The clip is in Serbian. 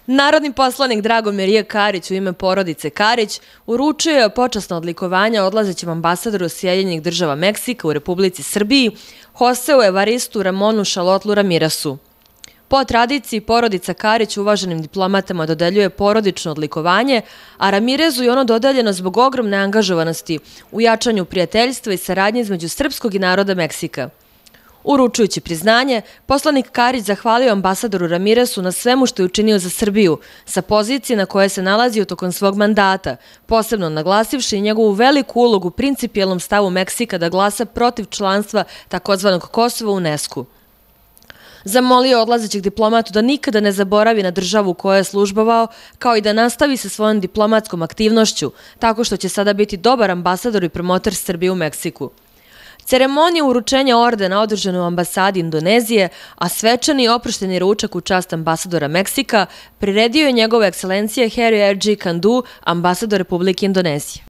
Narodni poslanik Dragomir J. Karić u ime porodice Karić uručio je počasno odlikovanje odlazećem ambasadoru Sjedinjenih Država Meksika u Republici Srbiji, Joseu Evaristu Ramonu Šalotlu Ramiresu. Po tradiciji, porodica Karić uvaženim diplomatama dodeljuje porodično odlikovanje, a Ramirezu je ono dodeljeno zbog ogromne angažovanosti u jačanju prijateljstva i saradnje između srpskog i naroda Meksika. Uručujući priznanje, poslanik Karić zahvalio ambasadoru Ramiresu na svemu što je učinio za Srbiju, sa pozicije na koje se nalazio tokom svog mandata, posebno naglasivši njegovu veliku ulogu u principijelnom stavu Meksika da glasa protiv članstva tzv. Kosova u UNESCO-u. Zamolio odlazećeg diplomatu da nikada ne zaboravi na državu u kojoj je službovao, kao i da nastavi sa svojom diplomatskom aktivnošću, tako što će sada biti dobar ambasador i promoter Srbije u Meksiku. Ceremonija uručenja ordena održana u ambasadi Indonezije, a svečani i oprošteni ručak u čast ambasadora Meksika priredio je njegova ekscelencija Heri Erđi Kandu, ambasador Republike Indonezije.